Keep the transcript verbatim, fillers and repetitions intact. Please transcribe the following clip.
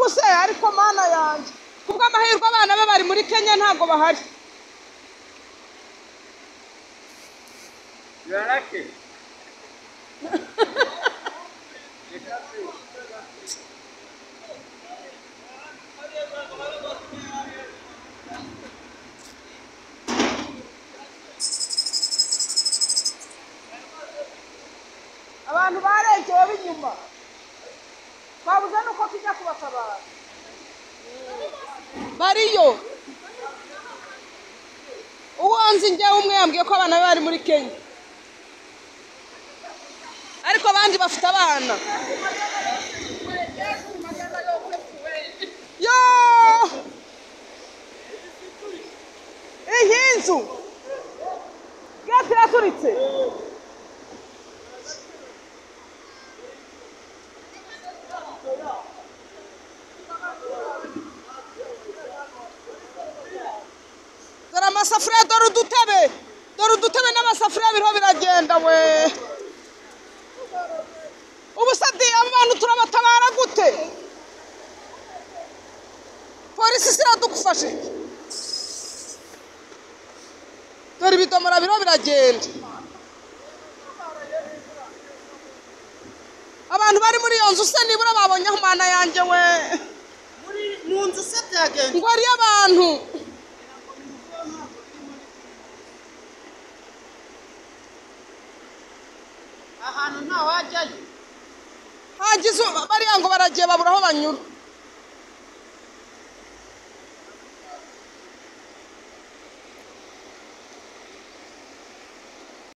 se ariko mana yanjye kubwo amahirwe abana be bari muri Kenya ntago bahari. You are lucky. Abantu barengewe b'inyuma twabuze nuko tujya kubatabara bariyo. Uwonzi njye umwe yambwiye ko abana bari muri Kenya ariko abandi bafite abana. Yo iyi nzu gati yaturitse. Dore amasafuriya, dore udutebe, dore udutebe n'amasafuriya biriho biragenda we. Ubu se abantu turabatabara gute? Polisi siradugufashe. Dore ibidomora biriho biragenda. Abantu bari muri iyo nzu se nibura babonye aho mana yanjye we. Muri mu nzu se byagenda. Ngo ari abantu. Ahantu nta wajyayo. Hagize bariya ngo baragiye babura aho banyura.